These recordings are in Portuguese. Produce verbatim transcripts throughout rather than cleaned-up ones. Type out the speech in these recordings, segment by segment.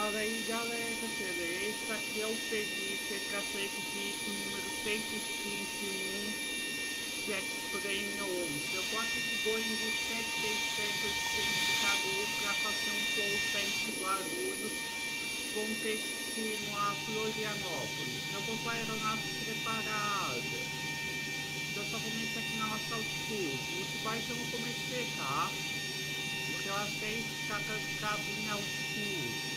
Fala aí galera, beleza? Aqui é o Felipe, trafete de número cento e vinte e um, Jet onze. Eu vou aqui de Boeing sete seis sete oitocentos calor para fazer um voo sete Guarulhos com destino a Florianópolis. Eu vou com a aeronave preparada. Eu só comecei aqui na nossa altitude. Muito baixo eu não comecei, tá? Porque eu achei que a cabine altitude.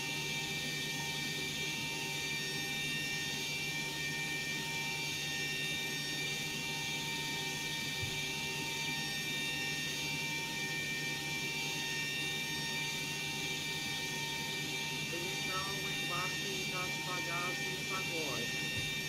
Das bagagens agora.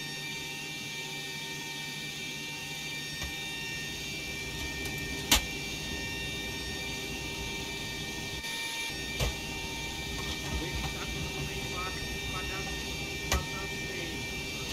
Ele está com o embarque de bagagens passageiros.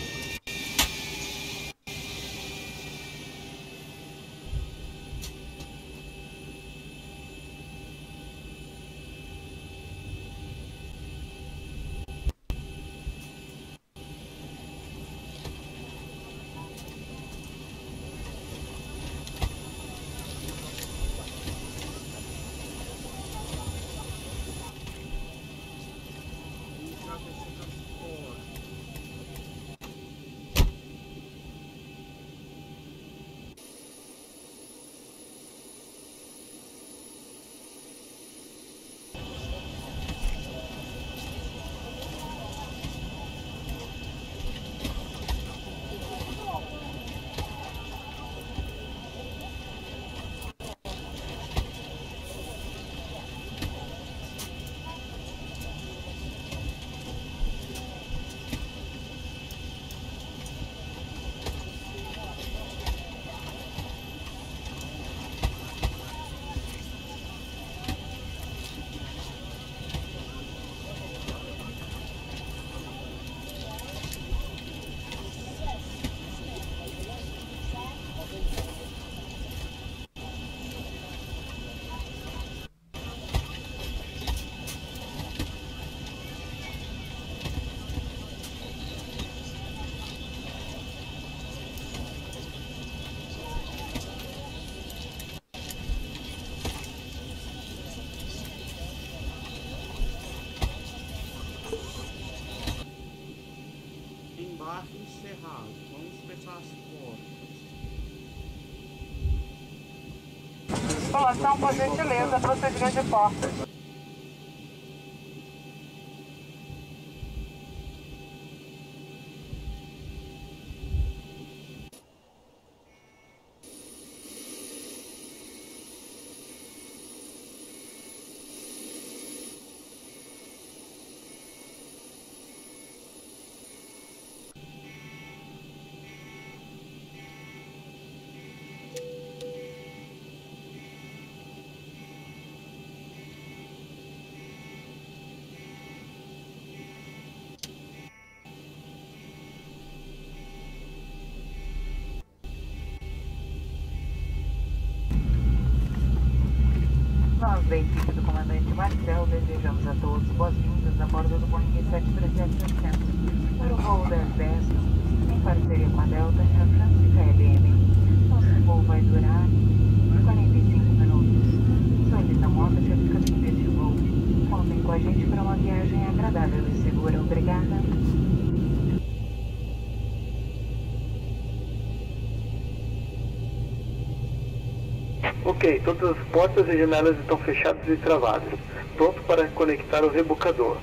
Embarque encerrado. Vamos fechar as portas. Instalação, por gentileza, procedimento de portas. Nós, da equipe do comandante Marcel, desejamos a todos boas-vindas a bordo do Boeing sete três sete oitocentos para o voo das dez, em parceria com a Delta Air France e K L M. Nosso voo vai durar quarenta e cinco minutos. Solicitamos a certificação deste voo. Contem com a gente para uma viagem agradável e segura. Obrigada. Ok, todas as portas e janelas estão fechadas e travadas. Pronto para conectar o rebocador.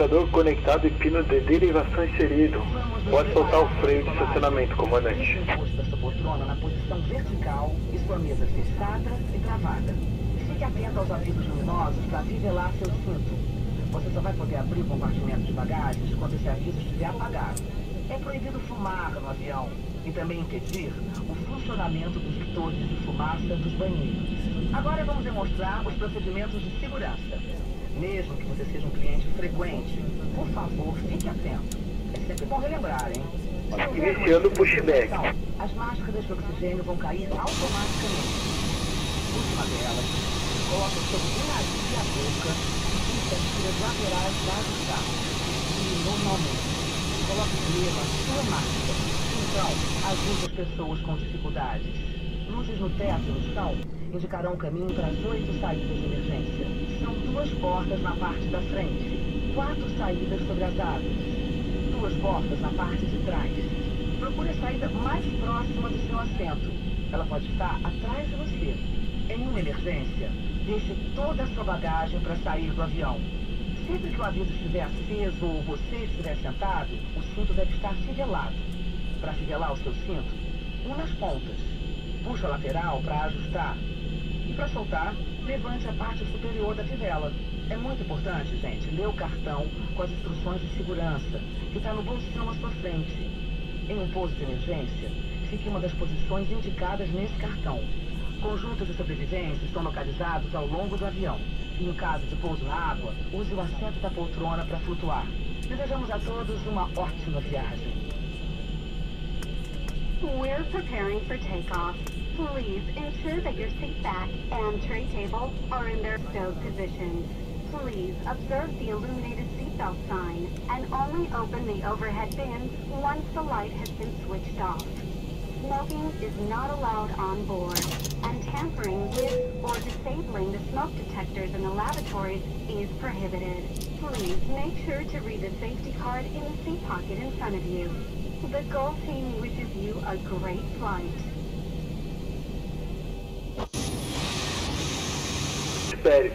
rebocador conectado e pino de derivação inserido. Pode soltar o freio de estacionamento, comandante. Encoste da sua poltrona na posição vertical e sua mesa fechada e travada. Fique atento aos avisos luminosos para nivelar seu cinto. Você só vai poder abrir o compartimento de bagagens quando esse aviso estiver apagado. É proibido fumar no avião e também impedir o funcionamento dos detectores de fumaça dos banheiros. Agora vamos demonstrar os procedimentos de segurança. Mesmo que você seja um cliente frequente, por favor, fique atento. É sempre bom relembrar, hein? Iniciando o pushback. As máscaras de oxigênio vão cair automaticamente. Última delas, coloque sobre o nariz e a boca e as tiras laterais para ajustar. E, normalmente, coloque primeiro a sua máscara. Então, ajude as pessoas com dificuldades. Luzes no teto e no chão indicarão o caminho para as oito saídas de emergência. São duas portas na parte da frente, quatro saídas sobre as asas, duas portas na parte de trás. Procure a saída mais próxima do seu assento. Ela pode estar atrás de você. Em uma emergência, deixe toda a sua bagagem para sair do avião. Sempre que o aviso estiver aceso ou você estiver sentado, o cinto deve estar fivelado. Para fivelar o seu cinto, una as pontas. Puxe a lateral para ajustar. E para soltar, levante a parte superior da fivela. É muito importante, gente, ler o cartão com as instruções de segurança, que está no bolsão à sua frente. Em um pouso de emergência, fique em uma das posições indicadas nesse cartão. Conjuntos de sobrevivência estão localizados ao longo do avião. E em caso de pouso na água, use o assento da poltrona para flutuar. Desejamos a todos uma ótima viagem. We're preparing for takeoff. Please ensure that your seat back and tray table are in their stowed positions. Please observe the illuminated seatbelt sign and only open the overhead bins once the light has been switched off. Smoking is not allowed on board, and tampering with or disabling the smoke detectors in the lavatories is prohibited. Please make sure to read the safety card in the seat pocket in front of you. The Gulf team wishes you a great flight. Espere.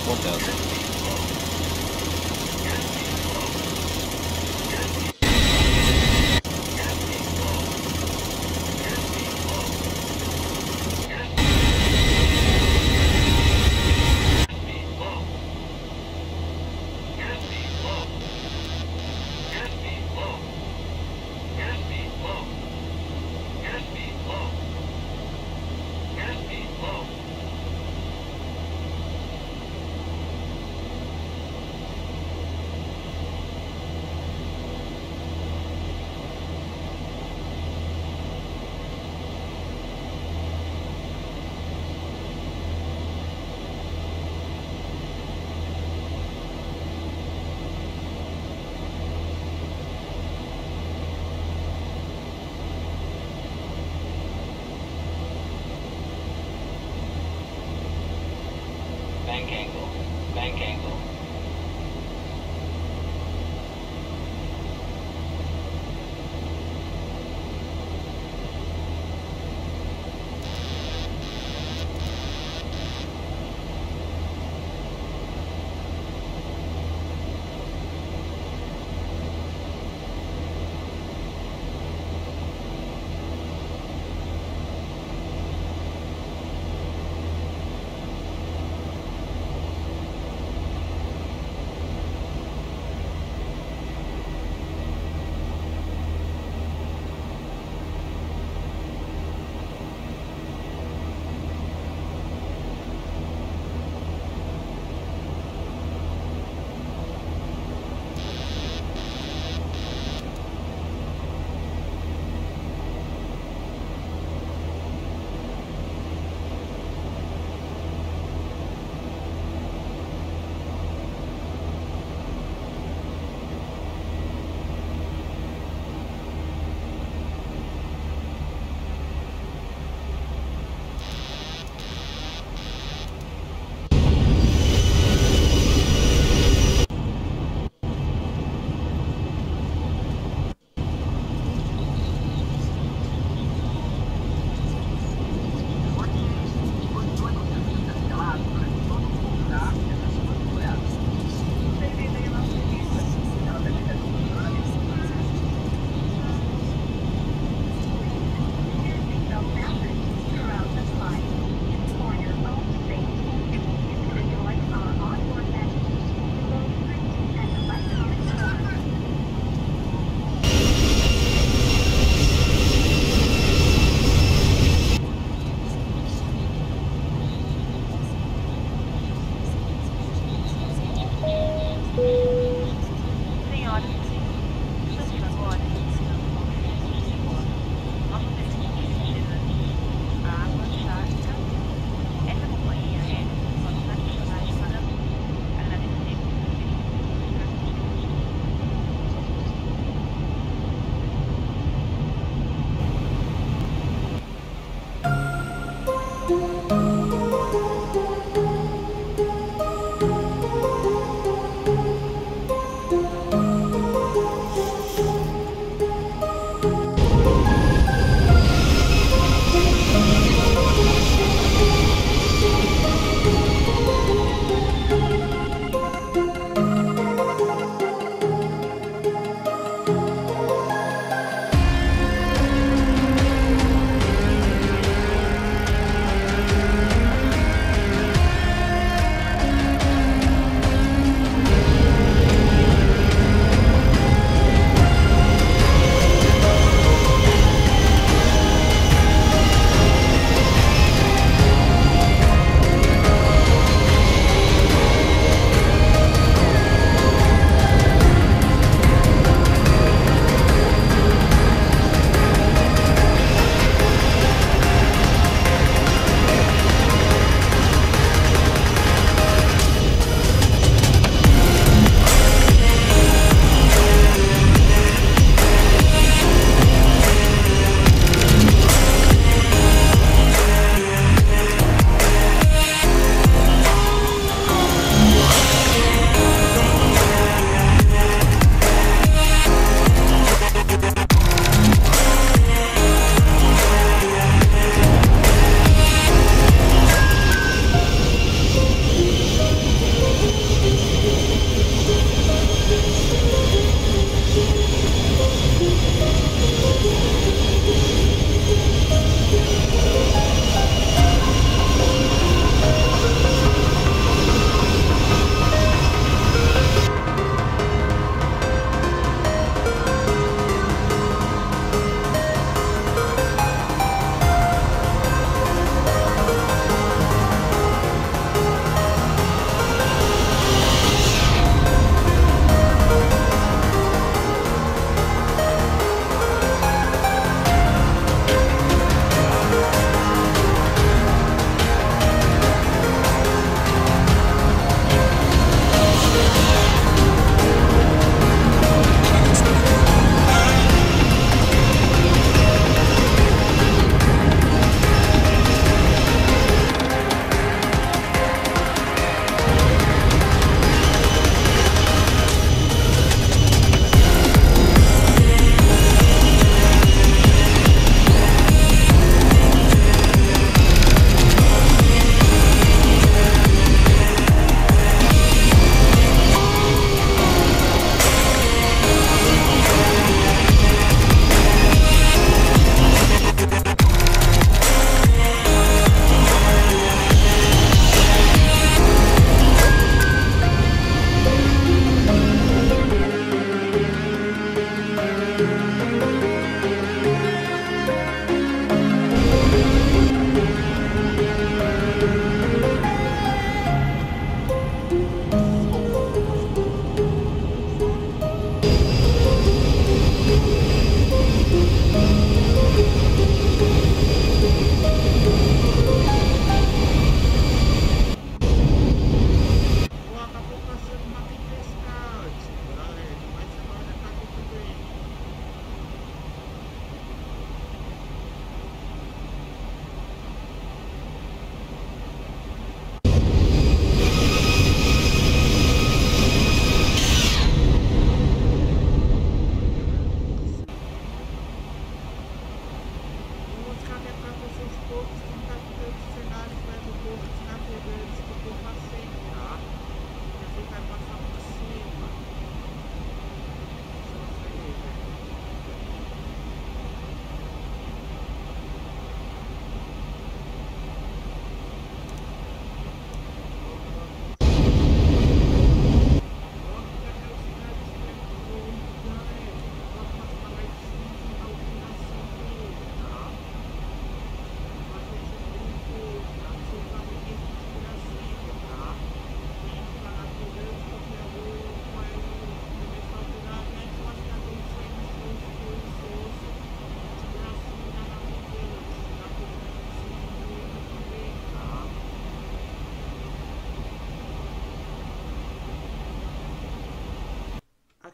acontece.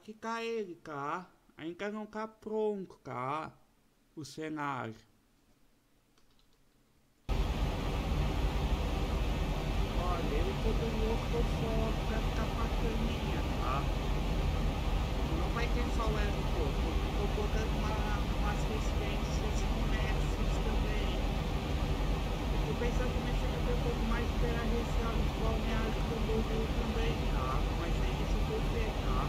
que cá ele, cá, ainda não tá pronto, cá, o cenário. Olha, ele poderia por fora pra ficar bacaninha, tá? Não vai ter só o aeroporto, eu tô botando uma, umas residências comércios também. Eu tô pensando nesse que eu pouco mais pela região de Balneário Camboriú também, tá? Mas aí deixa eu ver, tá?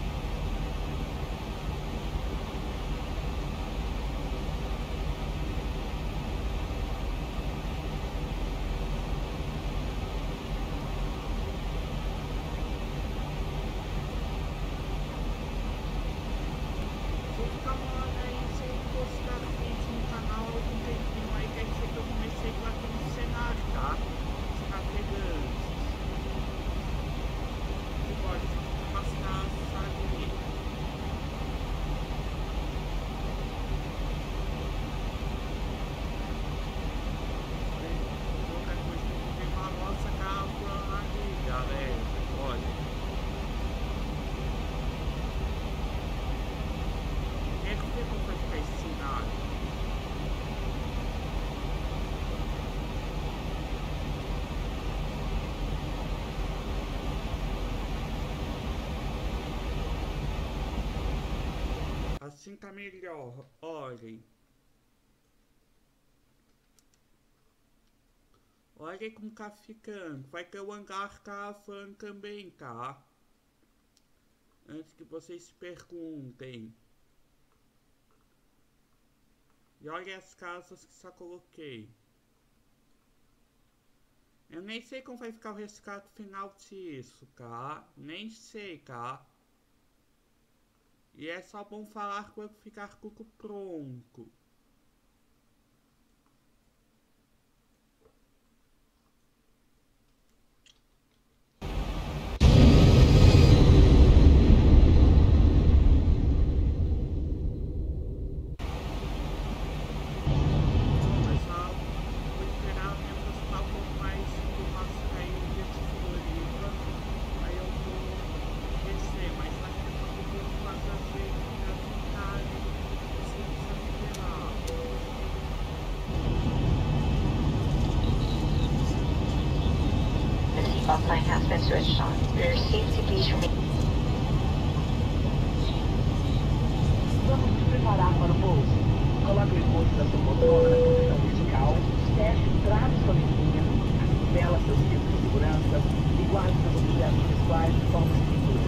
Assim tá melhor, olhem. Olhem como tá ficando. Vai ter o hangar caravana também, tá? Antes que vocês se perguntem. E olha as casas que só coloquei. Eu nem sei como vai ficar o rescate final disso, tá? Nem sei, tá? E é só bom falar quando ficar tudo pronto. Sign has been switched on. Your safety please remain. Vamos nos preparar para o pouso. Coloque o encosto da sua poltrona na posição vertical, feche o trave sua mesinha, vela seus cintos de segurança e guarde seus objetos pessoais de forma segura.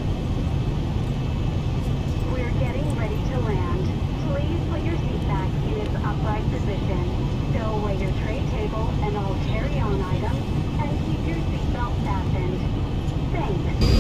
We're getting ready to land. Please put your seat back in its upright position. Stow away your tray table and all carry-on items, and keep your seatbelt fastened. Thanks.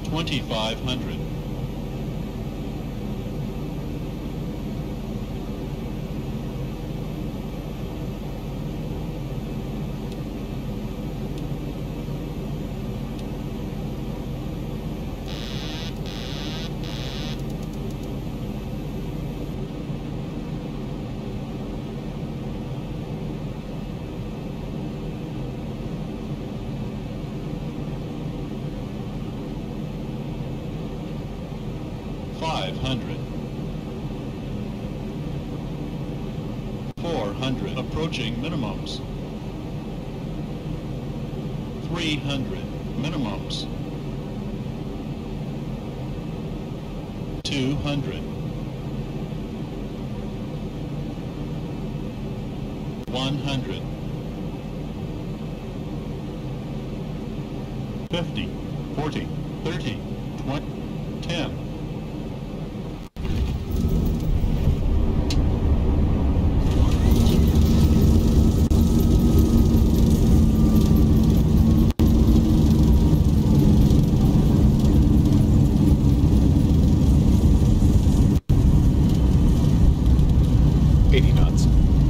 twenty-five hundred. five hundred. four hundred. Approaching minimums. three hundred. Minimums. two hundred. one hundred. fifty. forty. thirty. twenty. ten. eighty knots.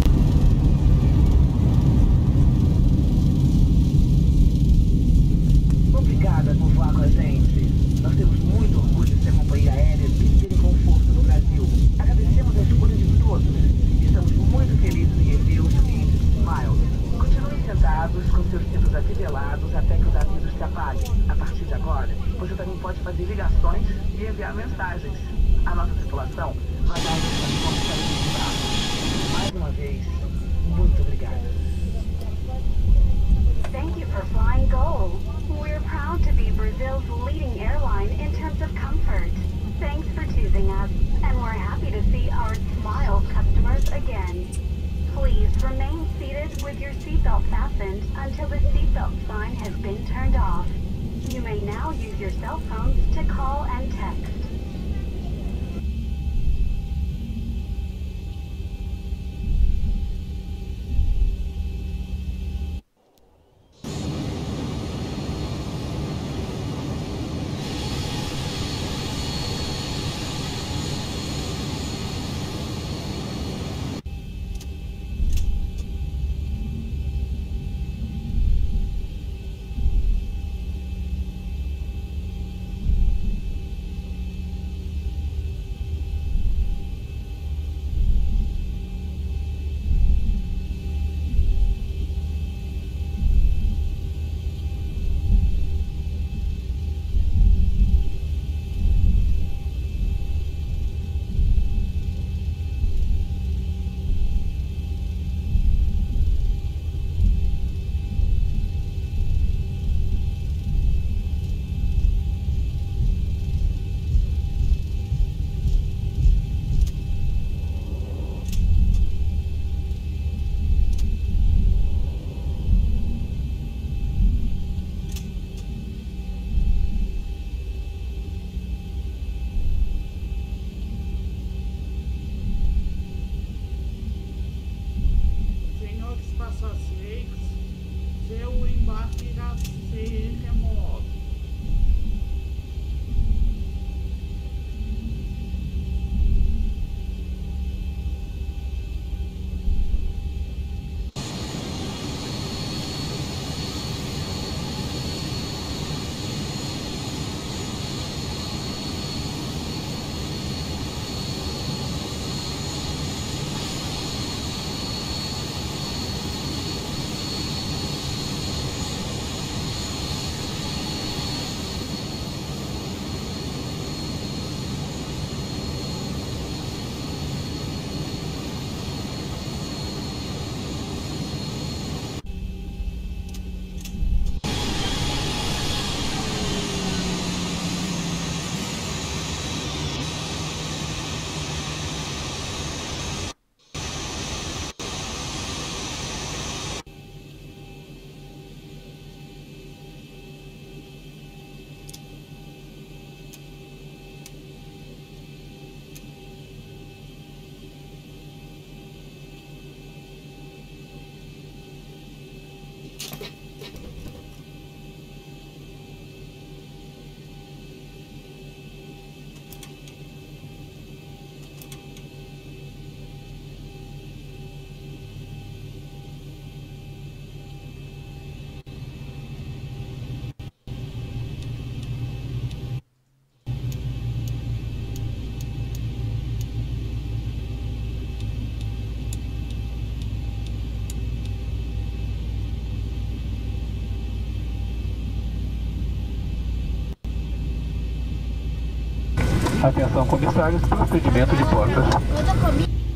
Obrigada por voar com a gente. Nós temos muito orgulho de ser a companhia aérea líder em conforto no Brasil. Agradecemos a escolha de todos. Estamos muito felizes em rever os clientes Smiles. Continuem sentados com seus cintos afivelados até que os avisos se apaguem. A partir de agora, você também pode fazer ligações e enviar mensagens. A nossa tripulação vai dar informações para registrar. Mais uma vez, muito obrigada. Thank you for flying GOL. We're proud to be Brazil's leading airline in terms of comfort. Thanks for choosing us, and we're happy to see our Smiles customers again. Please remain seated with your seatbelt fastened until the seatbelt sign has been turned off. You may now use your cell phones to call and text. Seu embarque irá ser remoto. Atenção, comissários, procedimento de portas.